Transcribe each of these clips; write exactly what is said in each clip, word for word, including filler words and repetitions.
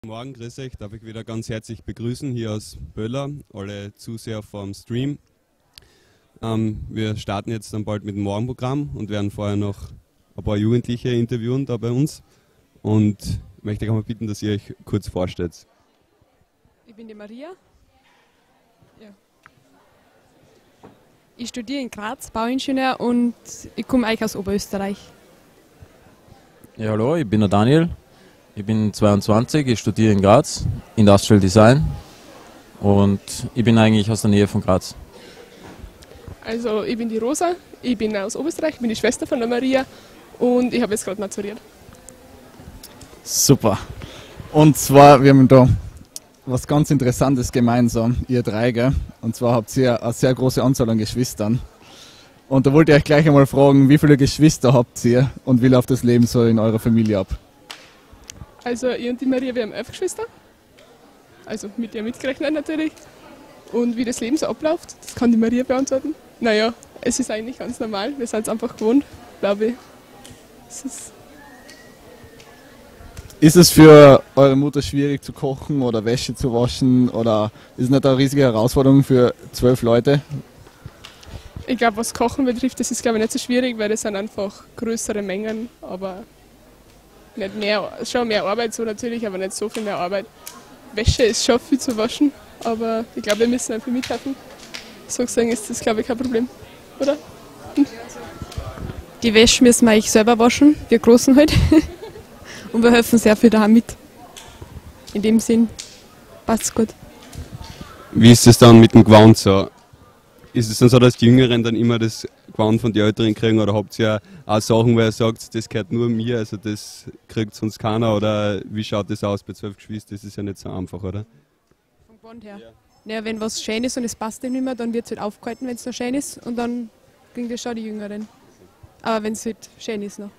Guten Morgen, grüß euch, darf ich wieder ganz herzlich begrüßen hier aus Böller, alle Zuseher vom Stream. Ähm, wir starten jetzt dann bald mit dem Morgenprogramm und werden vorher noch ein paar Jugendliche interviewen da bei uns. Und ich möchte euch auch mal bitten, dass ihr euch kurz vorstellt. Ich bin die Maria. Ja. Ich studiere in Graz, Bauingenieur, und ich komme eigentlich aus Oberösterreich. Ja, hallo, ich bin der Daniel. Ich bin zweiundzwanzig, ich studiere in Graz, Industrial Design, und ich bin eigentlich aus der Nähe von Graz. Also ich bin die Rosa, ich bin aus Oberösterreich, ich bin die Schwester von der Maria und ich habe jetzt gerade maturiert. Super. Und zwar, wir haben da was ganz Interessantes gemeinsam, ihr drei, gell? Und zwar habt ihr eine sehr große Anzahl an Geschwistern. Und da wollte ich euch gleich einmal fragen, wie viele Geschwister habt ihr und wie läuft das Leben so in eurer Familie ab? Also ich und die Maria, wir haben elf Geschwister, also mit ihr mitgerechnet natürlich. Und wie das Leben so abläuft, das kann die Maria beantworten. Naja, es ist eigentlich ganz normal, wir sind es einfach gewohnt, glaube ich. Es ist Ist es für eure Mutter schwierig zu kochen oder Wäsche zu waschen, oder ist es nicht eine riesige Herausforderung für zwölf Leute? Ich glaube, was Kochen betrifft, das ist glaube ich nicht so schwierig, weil das sind einfach größere Mengen, aber nicht mehr, schon mehr Arbeit so natürlich, aber nicht so viel mehr Arbeit. Wäsche ist schon viel zu waschen, aber ich glaube, wir müssen einfach mithelfen. So gesehen ist das glaube ich kein Problem, oder? Hm. Die Wäsche müssen wir eigentlich selber waschen, wir Großen halt. Und wir helfen sehr viel daheim mit. In dem Sinn passt's gut. Wie ist es dann mit dem Gewand so? Ist es dann so, dass die Jüngeren dann immer das Gewand von den Älteren kriegen, oder habt ihr auch Sachen, wo ihr sagt, das gehört nur mir, also das kriegt sonst keiner, oder wie schaut das aus bei zwölf Geschwistern? Das ist ja nicht so einfach, oder? Vom Gewand her. Ja. Ja, wenn was schön ist und es passt nicht mehr, dann wird es halt aufgehalten, wenn es noch schön ist, und dann kriegen das schon die Jüngeren. Aber wenn es halt schön ist noch.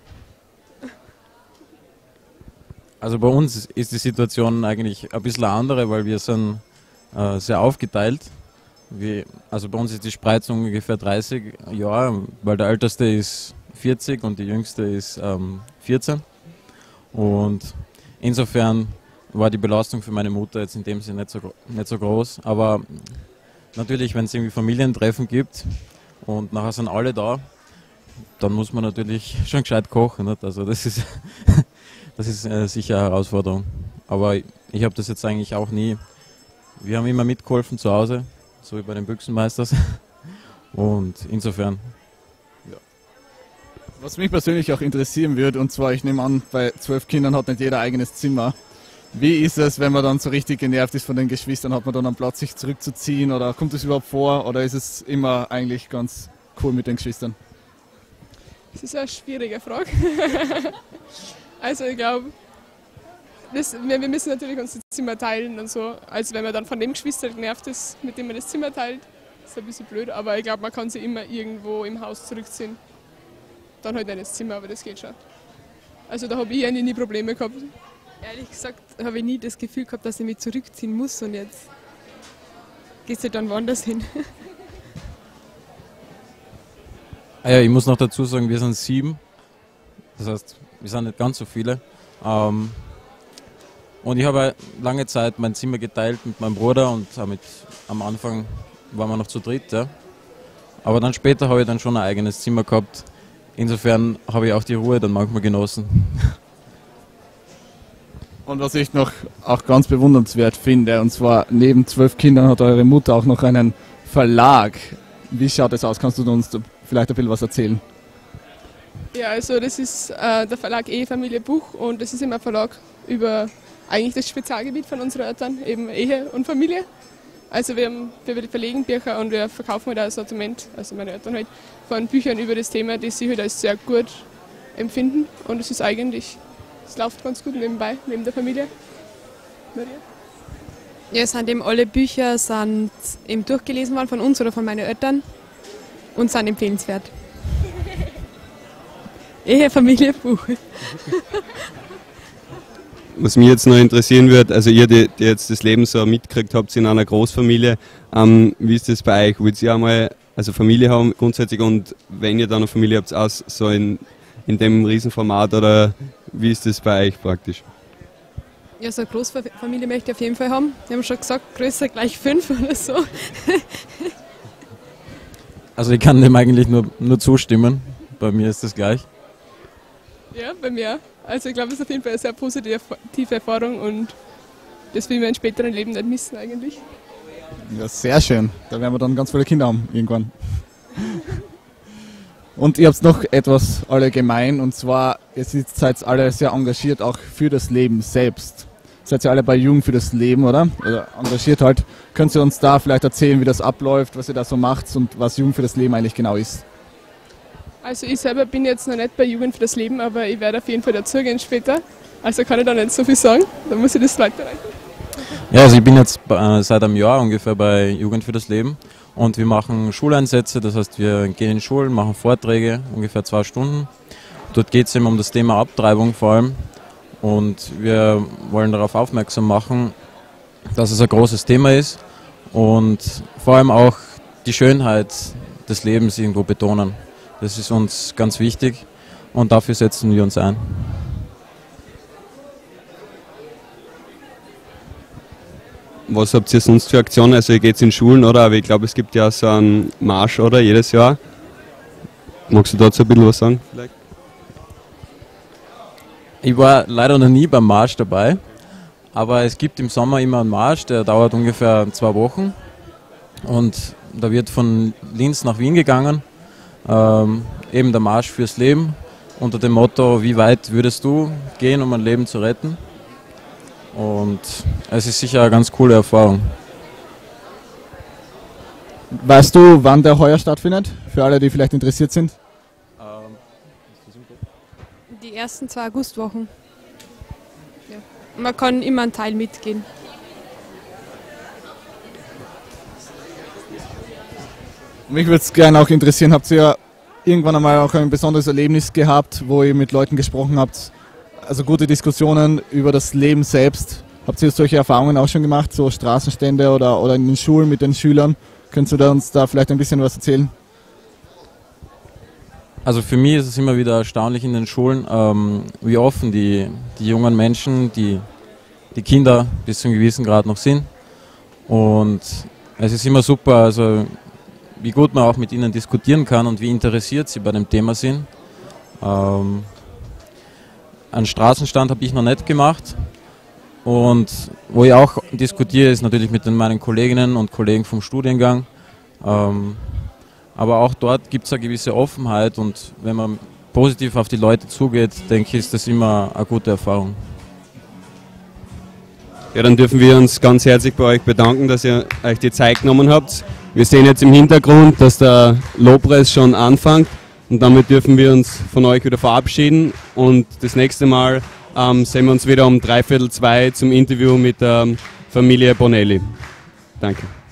Also bei uns ist die Situation eigentlich ein bisschen andere, weil wir sind äh, sehr aufgeteilt. Wie, also bei uns ist die Spreizung ungefähr dreißig Jahre, weil der Älteste ist vierzig und die Jüngste ist ähm, vierzehn. Und insofern war die Belastung für meine Mutter jetzt in dem Sinne nicht so, nicht so groß. Aber natürlich, wenn es irgendwie Familientreffen gibt und nachher sind alle da, dann muss man natürlich schon gescheit kochen. Nicht? Also das ist, das ist äh, sicher eine Herausforderung. Aber ich habe das jetzt eigentlich auch nie. Wir haben immer mitgeholfen zu Hause, so wie bei den Büchsenmeisters. Und insofern. Ja. Was mich persönlich auch interessieren würde, und zwar, ich nehme an, bei zwölf Kindern hat nicht jeder eigenes Zimmer. Wie ist es, wenn man dann so richtig genervt ist von den Geschwistern? Hat man dann einen Platz, sich zurückzuziehen, oder kommt es überhaupt vor, oder ist es immer eigentlich ganz cool mit den Geschwistern? Das ist eine schwierige Frage. Also ich glaube, wir, wir müssen natürlich unser Zimmer teilen und so. Also wenn man dann von dem Geschwister genervt ist, mit dem man das Zimmer teilt, ist ein bisschen blöd. Aber ich glaube, man kann sich immer irgendwo im Haus zurückziehen. Dann halt nicht ins Zimmer, aber das geht schon. Also da habe ich eigentlich nie Probleme gehabt. Ehrlich gesagt habe ich nie das Gefühl gehabt, dass ich mich zurückziehen muss, und jetzt gehst du dann woanders hin. Ah ja, ich muss noch dazu sagen, wir sind sieben. Das heißt, wir sind nicht ganz so viele. Ähm, und ich habe lange Zeit mein Zimmer geteilt mit meinem Bruder, und damit, am Anfang waren wir noch zu dritt. Ja. Aber dann später habe ich dann schon ein eigenes Zimmer gehabt. Insofern habe ich auch die Ruhe dann manchmal genossen. Und was ich noch auch ganz bewundernswert finde, und zwar neben zwölf Kindern hat eure Mutter auch noch einen Verlag. Wie schaut das aus? Kannst du uns vielleicht ein bisschen was erzählen? Ja, also das ist äh, der Verlag Ehe, Familie, Buch, und das ist immer ein Verlag über eigentlich das Spezialgebiet von unseren Eltern, eben Ehe und Familie. Also wir, haben, wir verlegen Bücher und wir verkaufen halt ein Sortiment, also meine Eltern halt, von Büchern über das Thema, die sie halt als sehr gut empfinden, und es ist eigentlich, es läuft ganz gut nebenbei, neben der Familie. Maria? Ja, es sind eben alle Bücher sind eben durchgelesen worden von uns oder von meinen Eltern und sind empfehlenswert. Ehe, Familie, Buch. Was mich jetzt noch interessieren wird, also ihr, die, die jetzt das Leben so mitgekriegt habt in einer Großfamilie, ähm, wie ist das bei euch? Wollt ihr einmal also Familie haben grundsätzlich, und wenn ihr dann eine Familie habt, auch so in, in dem Riesenformat, oder wie ist das bei euch praktisch? Ja, so eine Großfamilie möchte ich auf jeden Fall haben. Wir haben schon gesagt, größer gleich fünf oder so. Also ich kann dem eigentlich nur, nur zustimmen. Bei mir ist das gleich. Ja, bei mir auch. Also ich glaube, es ist auf jeden Fall eine sehr positive Erfahrung und das will man im späteren Leben nicht missen eigentlich. Ja, sehr schön. Da werden wir dann ganz viele Kinder haben irgendwann. Und ihr habt noch etwas alle gemein, und zwar, ihr seid alle sehr engagiert auch für das Leben selbst. Seid ihr alle bei Jugend für das Leben, oder? Oder engagiert halt. Könnt ihr uns da vielleicht erzählen, wie das abläuft, was ihr da so macht und was Jugend für das Leben eigentlich genau ist? Also ich selber bin jetzt noch nicht bei Jugend für das Leben, aber ich werde auf jeden Fall dazugehen später. Also kann ich da nicht so viel sagen, dann muss ich das weiterreichen. Ja, also ich bin jetzt äh, seit einem Jahr ungefähr bei Jugend für das Leben und wir machen Schuleinsätze, das heißt wir gehen in Schulen, machen Vorträge, ungefähr zwei Stunden. Dort geht es eben um das Thema Abtreibung vor allem und wir wollen darauf aufmerksam machen, dass es ein großes Thema ist und vor allem auch die Schönheit des Lebens irgendwo betonen. Das ist uns ganz wichtig und dafür setzen wir uns ein. Was habt ihr sonst für Aktionen? Also ihr geht in Schulen, oder? Aber ich glaube, es gibt ja so einen Marsch, oder? Jedes Jahr. Magst du dazu ein bisschen was sagen? Vielleicht? Ich war leider noch nie beim Marsch dabei, aber es gibt im Sommer immer einen Marsch, der dauert ungefähr zwei Wochen und da wird von Linz nach Wien gegangen, ähm, eben der Marsch fürs Leben unter dem Motto, wie weit würdest du gehen, um ein Leben zu retten? Und es ist sicher eine ganz coole Erfahrung. Weißt du, wann der heuer stattfindet? Für alle, die vielleicht interessiert sind? Die ersten zwei Augustwochen. Ja. Man kann immer einen Teil mitgehen. Mich würde es gerne auch interessieren, habt ihr irgendwann einmal auch ein besonderes Erlebnis gehabt, wo ihr mit Leuten gesprochen habt, also gute Diskussionen über das Leben selbst? Habt ihr solche Erfahrungen auch schon gemacht, so Straßenstände oder, oder in den Schulen mit den Schülern? Könntest du da uns da vielleicht ein bisschen was erzählen? Also für mich ist es immer wieder erstaunlich in den Schulen, ähm, wie offen die, die jungen Menschen, die, die Kinder bis zu einem gewissen Grad noch sind. Und es ist immer super, also wie gut man auch mit ihnen diskutieren kann und wie interessiert sie bei dem Thema sind. Ähm, einen Straßenstand habe ich noch nicht gemacht. Und wo ich auch diskutiere, ist natürlich mit den, meinen Kolleginnen und Kollegen vom Studiengang. Ähm, aber auch dort gibt es eine gewisse Offenheit und wenn man positiv auf die Leute zugeht, denke ich, ist das immer eine gute Erfahrung. Ja, dann dürfen wir uns ganz herzlich bei euch bedanken, dass ihr euch die Zeit genommen habt. Wir sehen jetzt im Hintergrund, dass der Lobpreis schon anfängt und damit dürfen wir uns von euch wieder verabschieden und das nächste Mal ähm, sehen wir uns wieder um dreiviertel zwei zum Interview mit der Familie Bonelli. Danke.